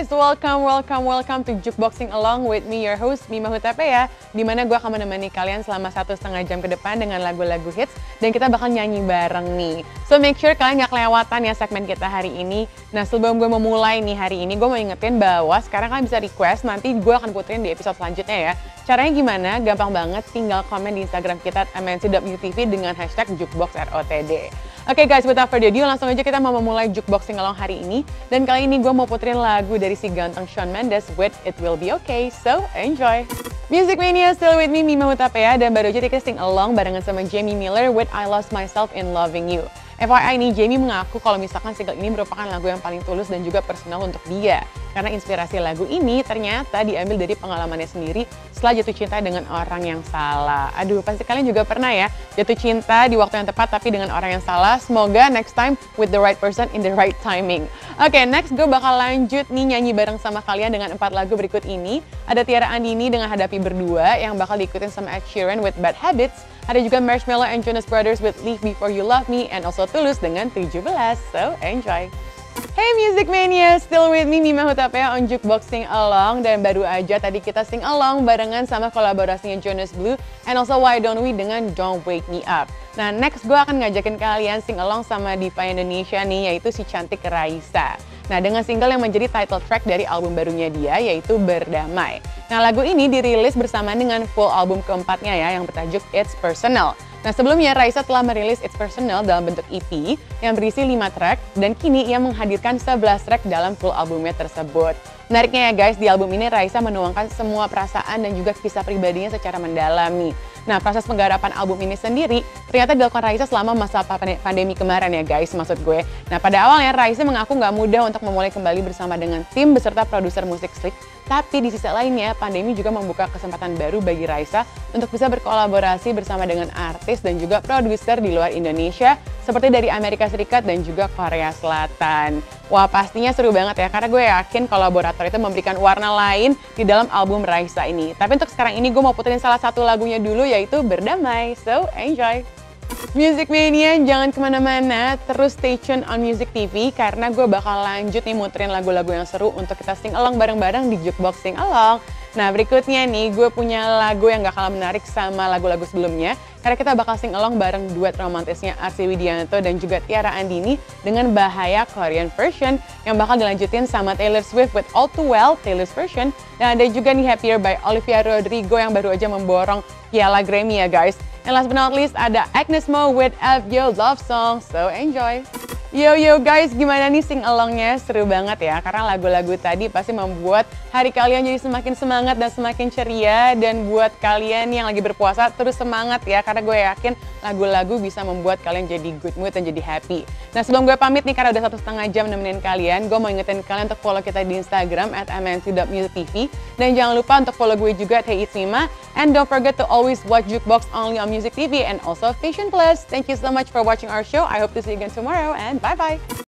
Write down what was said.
guys, welcome to Jukeboxing Along with me, your host Mima Hutapea, di mana gue akan menemani kalian selama 1,5 jam ke depan dengan lagu-lagu hits dan kita bakal nyanyi bareng nih. So make sure kalian gak kelewatan ya segmen kita hari ini. Nah sebelum gue memulai nih hari ini, gue mau ingetin bahwa sekarang kalian bisa request, nanti gue akan puterin di episode selanjutnya ya. Caranya gimana? Gampang banget, tinggal komen di Instagram kita @mnc.utv dengan hashtag jukeboxrotd. Oke guys, without further ado, langsung aja kita mau memulai Jukeboxing Along hari ini. Dan kali ini gue mau puterin lagu dari si ganteng Shawn Mendes with It Will Be Okay, so enjoy! Music Mania, still with me, Mima Hutapea, dan baru aja kita sing along barengan sama Jamie Miller with I Lost Myself in Loving You. FYI nih, Jamie mengaku kalau misalkan single ini merupakan lagu yang paling tulus dan juga personal untuk dia. Karena inspirasi lagu ini ternyata diambil dari pengalamannya sendiri setelah jatuh cinta dengan orang yang salah. Aduh, pasti kalian juga pernah ya jatuh cinta di waktu yang tepat tapi dengan orang yang salah. Semoga next time with the right person in the right timing. Oke, next gue bakal lanjut nih nyanyi bareng sama kalian dengan 4 lagu berikut ini. Ada Tiara Andini dengan Hadapi Berdua yang bakal diikutin sama Ed Sheeran with Bad Habits. Ada juga Marshmello and Jonas Brothers with Leave Before You Love Me, and also Tulus dengan 17, so enjoy! Hey Music Mania, still with me Mima Hutapea on Jukeboxing Along, dan baru aja tadi kita sing along barengan sama kolaborasinya Jonas Blue and also Why Don't We dengan Don't Wake Me Up. Nah next gue akan ngajakin kalian sing along sama diva Indonesia nih, yaitu si cantik Raisa. Nah dengan single yang menjadi title track dari album barunya dia, yaitu Berdamai. Nah lagu ini dirilis bersama dengan full album keempatnya ya, yang bertajuk It's Personal. Nah sebelumnya Raisa telah merilis It's Personal dalam bentuk EP yang berisi 5 track, dan kini ia menghadirkan 11 track dalam full albumnya tersebut. Menariknya ya guys, di album ini Raisa menuangkan semua perasaan dan juga kisah pribadinya secara mendalam nih. Nah proses penggarapan album ini sendiri ternyata dilakukan Raisa selama masa pandemi kemarin ya guys, maksud gue. Nah pada awalnya Raisa mengaku nggak mudah untuk memulai kembali bersama dengan tim beserta produser musik Slick. Tapi di sisi lainnya, pandemi juga membuka kesempatan baru bagi Raisa untuk bisa berkolaborasi bersama dengan artis dan juga produser di luar Indonesia, seperti dari Amerika Serikat dan juga Korea Selatan. Wah pastinya seru banget ya, karena gue yakin kolaborator itu memberikan warna lain di dalam album Raisa ini. Tapi untuk sekarang ini gue mau puterin salah satu lagunya dulu, yaitu Berdamai, so enjoy! Music Mania, jangan kemana-mana, terus stay tune on Music TV karena gue bakal lanjut nih muterin lagu-lagu yang seru untuk kita sing along bareng-bareng di Jukeboxing Along. Nah berikutnya nih, gue punya lagu yang gak kalah menarik sama lagu-lagu sebelumnya karena kita bakal sing along bareng duet romantisnya Arsy Widianto dan juga Tiara Andini dengan Bahaya Korean version yang bakal dilanjutin sama Taylor Swift with All Too Well, Taylor's version. Dan ada juga nih Happier by Olivia Rodrigo yang baru aja memborong piala Grammy ya guys. And last but not least, ada Agnes Mo with FYO Love Song, so enjoy! Yo guys, gimana nih sing alongnya? Seru banget ya, karena lagu-lagu tadi pasti membuat hari kalian jadi semakin semangat dan semakin ceria. Dan buat kalian yang lagi berpuasa, terus semangat ya, karena gue yakin lagu-lagu bisa membuat kalian jadi good mood dan jadi happy. Nah sebelum gue pamit nih, karena udah 1,5 jam nemenin kalian, gue mau ingetin kalian untuk follow kita di Instagram @mnc.musictv. Dan jangan lupa untuk follow gue juga @heitsmima. And don't forget to always watch Jukebox only on Music TV and also Fashion Plus. Thank you so much for watching our show. I hope to see you again tomorrow and bye-bye.